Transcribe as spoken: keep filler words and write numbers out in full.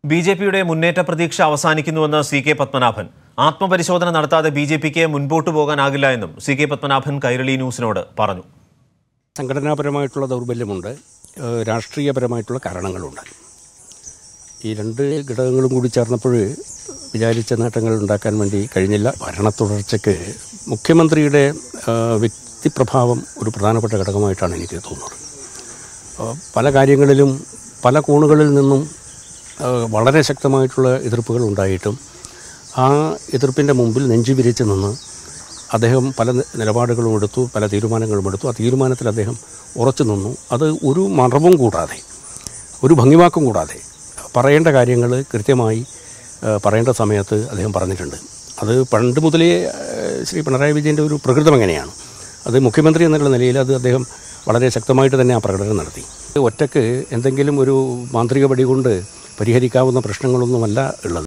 B J പിയുടെ മുന്നേറ്റ പ്രതീക്ഷ അവസാനിക്കുന്നുവെന്ന് സി കെ പത്മനാഭൻ. ആത്മപരിശോധന നടത്താതെ ബി ജെ പിക്ക് മുൻപോട്ട് പോകാനാകില്ല എന്നും സി കെ പത്മനാഭൻ കൈരളി ന്യൂസിനോട് പറഞ്ഞു. സംഘടനാപരമായിട്ടുള്ള ദൗർബല്യമുണ്ട്, രാഷ്ട്രീയപരമായിട്ടുള്ള കാരണങ്ങളുണ്ട്. ഈ രണ്ട് ഘടകങ്ങളും കൂടി ചേർന്നപ്പോൾ വിചാരിച്ച നേട്ടങ്ങൾ ഉണ്ടാക്കാൻ വേണ്ടി കഴിഞ്ഞില്ല. ഭരണ തുടർച്ചയ്ക്ക് മുഖ്യമന്ത്രിയുടെ വ്യക്തിപ്രഭാവം ഒരു പ്രധാനപ്പെട്ട ഘടകമായിട്ടാണ് എനിക്ക് തോന്നുന്നത്. പല കാര്യങ്ങളിലും പല കോണുകളിൽ നിന്നും വളരെ ശക്തമായിട്ടുള്ള എതിർപ്പുകൾ ഉണ്ടായിട്ടും ആ എതിർപ്പിൻ്റെ മുമ്പിൽ നെഞ്ചു വിരിച്ച് നിന്ന് അദ്ദേഹം പല നിലപാടുകളും എടുത്തു, പല തീരുമാനങ്ങളും എടുത്തു. ആ തീരുമാനത്തിൽ അദ്ദേഹം ഉറച്ചു നിന്നു. അത് ഒരു മറവും കൂടാതെ, ഒരു ഭംഗിവാക്കും കൂടാതെ പറയേണ്ട കാര്യങ്ങൾ കൃത്യമായി പറയേണ്ട സമയത്ത് അദ്ദേഹം പറഞ്ഞിട്ടുണ്ട്. അത് പണ്ട് മുതലേ ശ്രീ പിണറായി വിജയൻ്റെ ഒരു പ്രകൃതം എങ്ങനെയാണ്, അത് മുഖ്യമന്ത്രി എന്നുള്ള നിലയിൽ അത് അദ്ദേഹം വളരെ ശക്തമായിട്ട് തന്നെ ആ പ്രകടനം നടത്തി. ഒറ്റയ്ക്ക് എന്തെങ്കിലും ഒരു മാന്ത്രിക വടി കൊണ്ട് പരിഹരിക്കാവുന്ന പ്രശ്നങ്ങളൊന്നുമല്ല ഉള്ളത്.